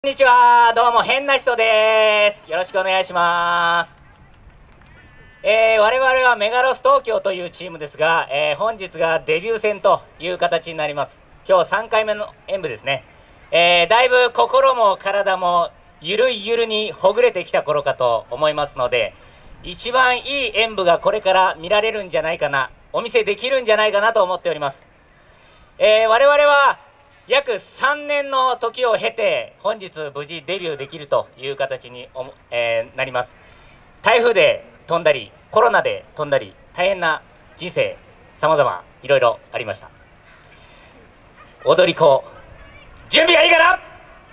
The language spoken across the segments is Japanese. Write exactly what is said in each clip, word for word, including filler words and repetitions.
こんにちは、どうも変な人です。よろしくお願いします。えー、我々はメガロス東京というチームですが、えー、本日がデビュー戦という形になります。今日さんかいめの演舞ですね。えー、だいぶ心も体もゆるいゆるにほぐれてきた頃かと思いますので、一番いい演舞がこれから見られるんじゃないかな、お見せできるんじゃないかなと思っております。えー、我々は約さんねんの時を経て本日無事デビューできるという形に、えー、なります。台風で飛んだりコロナで飛んだり大変な人生さまざまいろいろありました。踊り子準備がいいかな。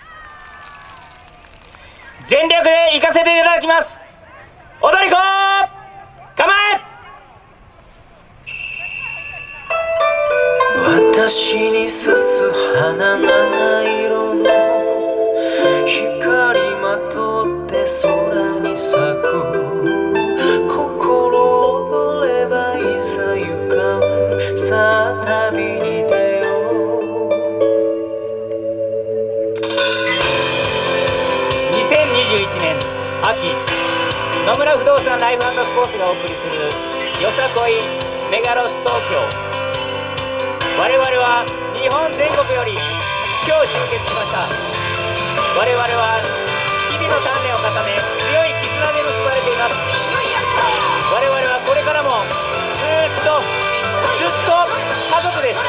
全力で行かせていただきます。踊り子構え。 私に刺す花七色の光まとって空に咲く心躍ればいざ行かんさあ旅に出よう。 にせんにじゅういちねん秋、野村不動産ライフ&スポーツがお送りするよさこいメガロス東京。我々は日本全国より今日集結しました。我々は日々の鍛錬を重ね強い絆で結ばれています。我々はこれからもずっとずっと家族です。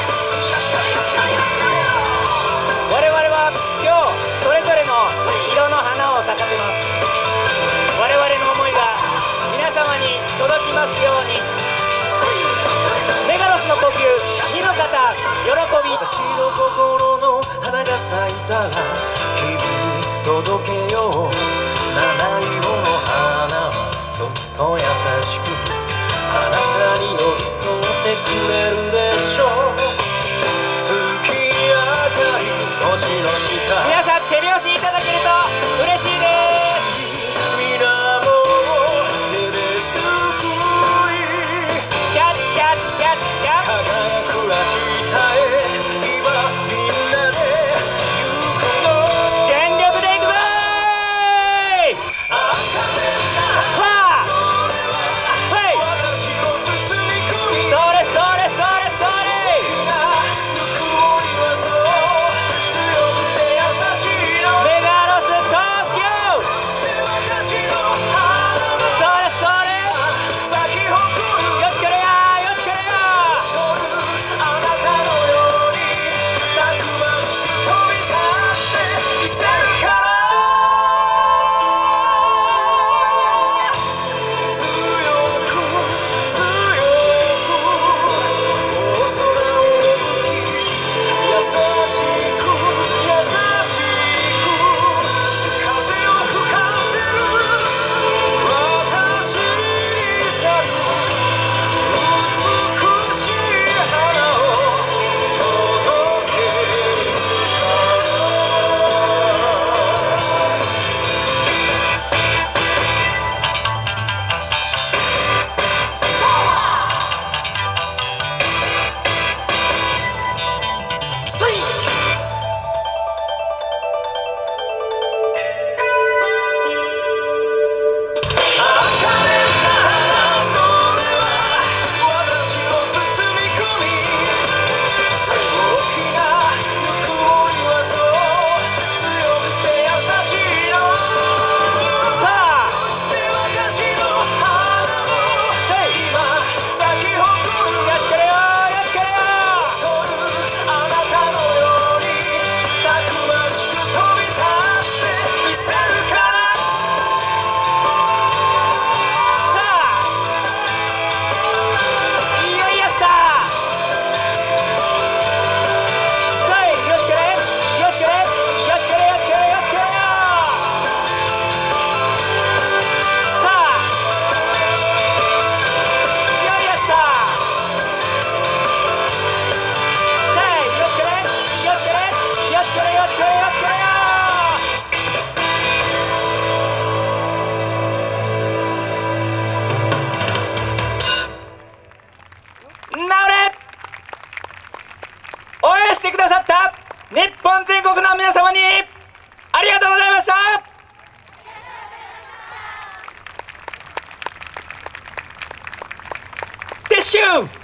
我々は今日それぞれの色の花を咲かせます。我々の思いが皆様に届きますように。メガロスの呼吸、火の方、喜び。 私の心の花が咲いたら君に届けよう。七色の花はそっと優しくあなたに寄り添ってくれるでしょう。月明かり星の下、 皆さん手拍子いただけると嬉しいです。それそれそれッシュ